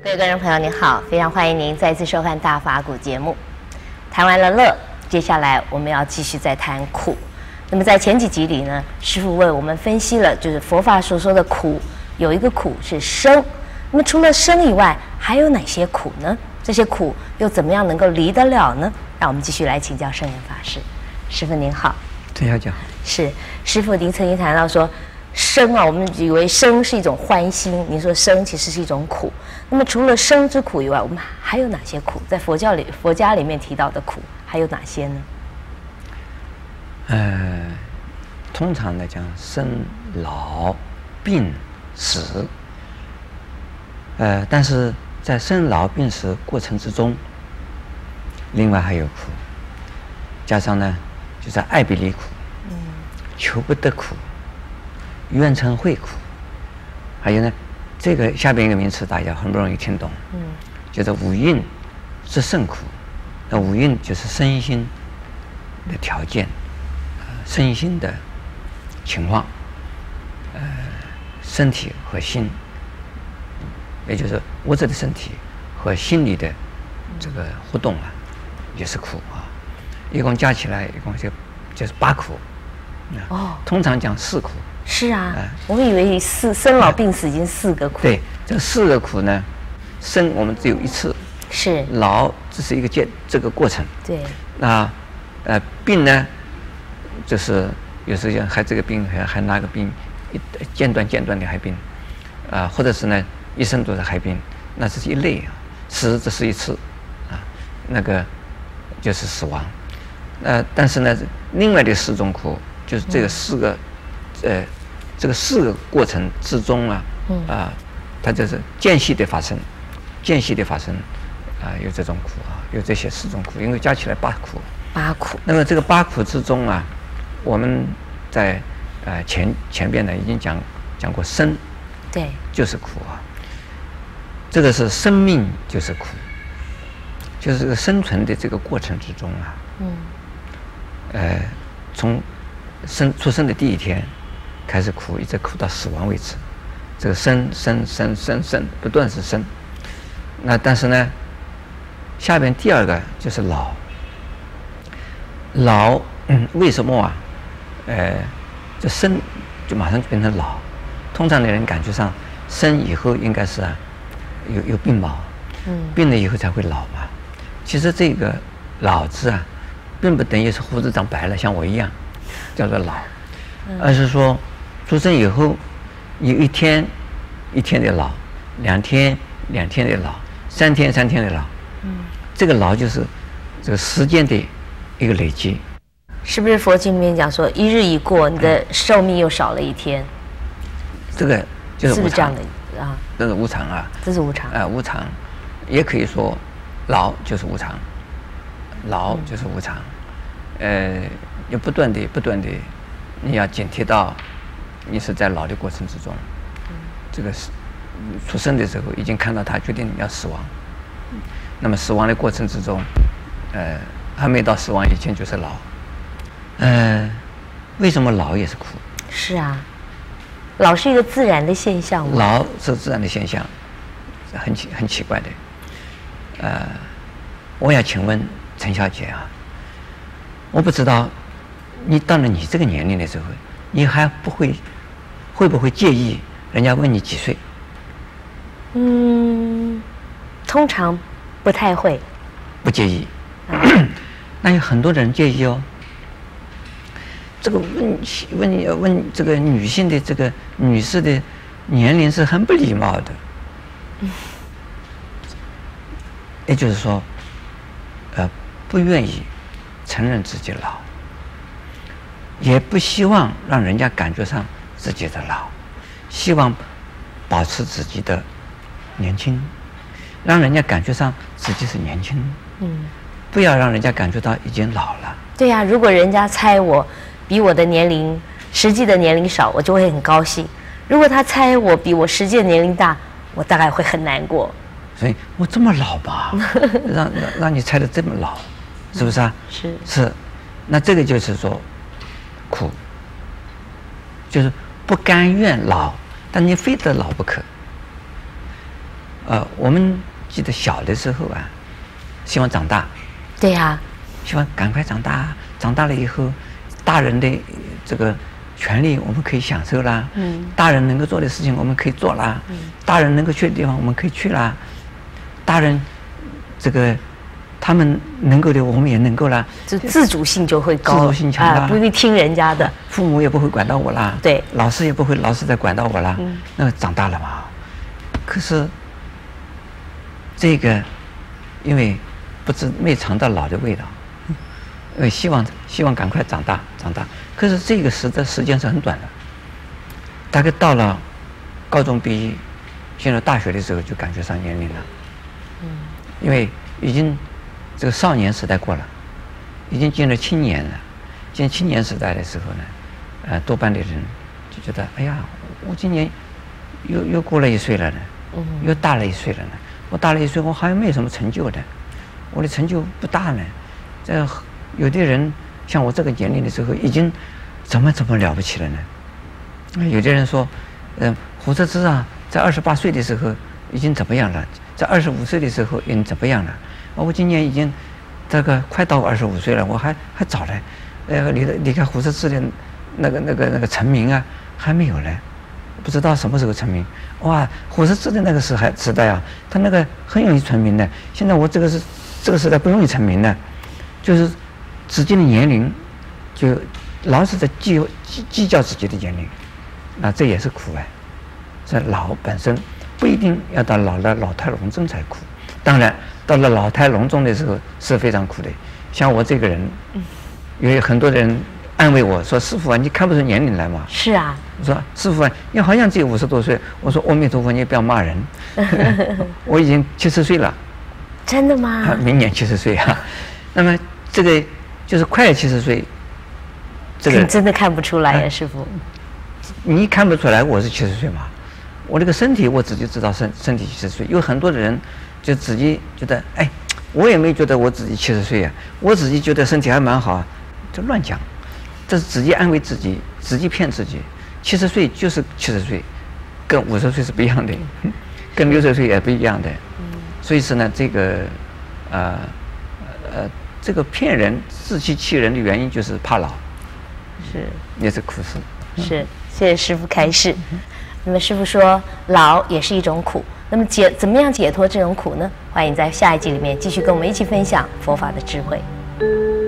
各位观众朋友，您好，非常欢迎您再次收看《大法古》节目。谈完了乐，接下来我们要继续再谈苦。那么在前几集里呢，师父为我们分析了，就是佛法所说的苦，有一个苦是生。那么除了生以外，还有哪些苦呢？这些苦又怎么样能够离得了呢？让我们继续来请教圣严法师。师父您好。 陈小姐好。 是师父，您曾经谈到说，生啊，我们以为生是一种欢心，您说生其实是一种苦。那么除了生之苦以外，我们还有哪些苦？在佛家里面提到的苦还有哪些呢？ 通常来讲，生老病死，但是在生老病死过程之中，另外还有苦，加上呢，就是爱别离苦，求不得苦，怨憎会苦，还有呢，这个下边一个名词大家很不容易听懂，就是五蕴之胜苦。那五蕴就是身心的条件，身心的情况，身体和心，也就是物质的身体和心理的这个互动啊，也是苦啊。一共加起来一共就是8苦。通常讲4苦。 是啊，我们以为生老病死已经4个苦。 对，这4个苦呢，生我们只有一次， 是老只是一个这个过程。 对。 那病呢，就是有时候还这个病还那个病，间断的还病，或者是呢一生都是还病，那这是一类啊。死这是一次，那个就是死亡。但是呢，另外的4种苦，就是这个4个，这个4个过程之中它就是间隙的发生，有这种苦有这些4种苦，因为加起来8苦。 8苦。 那么这个8苦之中我们在前边呢已经讲过生， 对， 就是苦这个是生命就是苦，就是这个生存的这个过程之中从出生的第一天开始苦，一直苦到死亡为止。这个生不断是生。那但是呢，下边第2个就是老。老为什么这生就马上就变成老？通常的人感觉上生以后应该是有病毛，病了以后才会老嘛。其实这个老字并不等于是胡子长白了，像我一样叫做老，而是说出生以后有1天1天的老，2天2天的老，3天3天的老。这个老就是这个时间的一个累积。 是不是佛经里面讲说，一日一过，你的寿命又少了1天？ 这个就是无常。是不是这样的这是无常这是无常。 无常，也可以说老就是无常，老就是无常。要不断的，你要警惕到，你是在老的过程之中。这个是出生的时候已经看到他决定要死亡，那么死亡的过程之中，还没到死亡以前就是老。为什么老也是苦？ 是啊，老是一个自然的现象吗？ 老是自然的现象，很奇怪的。我要请问陈小姐我不知道你到了你这个年龄的时候，你还会不会介意人家问你几岁？ 通常不太会。 不介意。那有很多人介意这个问这个女性的这个女士的年龄是很不礼貌的。也就是说，不愿意承认自己老，也不希望让人家感觉上自己的老，希望保持自己的年轻，让人家感觉上自己是年轻。不要让人家感觉到已经老了。 对呀，如果人家猜我比我的年龄实际的年龄少，我就会很高兴；如果他猜我比我实际的年龄大，我大概会很难过。 所以我这么老吧，让你猜得这么老，是不是是。那这个就是说苦，就是不甘愿老，但你非得老不可。 我们记得小的时候啊，希望长大。 对呀。 希望赶快长大，长大了以后，大人的这个权利我们可以享受啦。大人能够做的事情我们可以做啦。大人能够去的地方我们可以去啦。大人这个他们能够的我们也能够啦。 自主性就会高， 自主性强大， 不会听人家的。 父母也不会管到我啦。 对。 老师也不会老是在管到我啦。那长大了嘛。可是这个因为没尝到老的味道。因为希望赶快长大，可是这个时间是很短的，大概到了高中毕业，进入大学的时候就感觉上年龄了。因为已经这个少年时代过了，已经进入青年了。进青年时代的时候呢，多半的人就觉得，哎呀，我今年又过了1岁了呢，又大了1岁了呢。我大了1岁，我好像没有什么成就的，我的成就不大呢。有的人像我这个年龄的时候，已经怎么了不起了呢？有的人说，胡适之啊，在28岁的时候已经怎么样了？在25岁的时候已经怎么样了？我今年已经这个快到25岁了，我还早嘞。离开胡适之的那个成名啊，还没有嘞，不知道什么时候成名。哇，胡适之的那个时代啊，他那个很容易成名的。现在我这个时代不容易成名的，就是自己的年龄就老是在计较自己的年龄，那这也是苦哎。这老本身不一定要到老态龙钟才苦，当然到了老态龙钟的时候是非常苦的。像我这个人，有很多人安慰我说：“师父啊，你看不出年龄来吗？” 是啊。 我说：“师父啊，你好像只有50多岁。”我说：“阿弥陀佛，你也不要骂人，我已经70岁了。” 真的吗？ 明年70岁啊。那么这个就是快70岁，这个你真的看不出来呀，师父。 你看不出来我是70岁吗？我这个身体我自己知道身体70岁。有很多的人就自己觉得，哎，我也没觉得我自己70岁啊，我自己觉得身体还蛮好啊，就乱讲，这是自己安慰自己，自己骗自己。70岁就是70岁，跟50岁是不一样的，跟60岁也不一样的。所以说呢，这个这个骗人、自欺欺人的原因就是怕老， 是也是苦事。 是，谢谢师父开示。那么师父说，老也是一种苦。那么怎么样解脱这种苦呢？欢迎在下一集里面继续跟我们一起分享佛法的智慧。